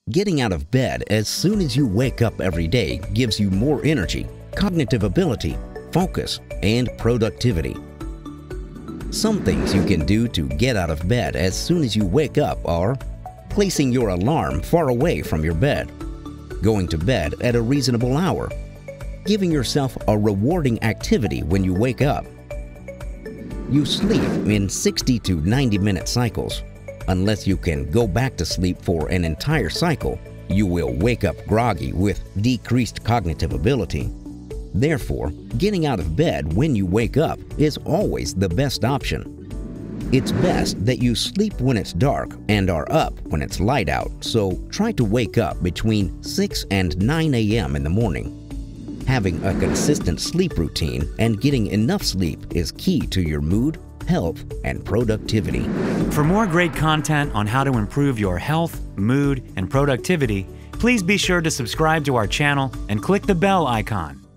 Getting out of bed as soon as you wake up every day gives you more energy, cognitive ability, focus, and productivity. Some things you can do to get out of bed as soon as you wake up are placing your alarm far away from your bed, going to bed at a reasonable hour, giving yourself a rewarding activity when you wake up. You sleep in 60 to 90-minute cycles. Unless you can go back to sleep for an entire cycle, you will wake up groggy with decreased cognitive ability. Therefore, getting out of bed when you wake up is always the best option. It's best that you sleep when it's dark and are up when it's light out, so try to wake up between 6 and 9 a.m. in the morning. Having a consistent sleep routine and getting enough sleep is key to your mood, health, and productivity. For more great content on how to improve your health, mood, and productivity, please be sure to subscribe to our channel and click the bell icon.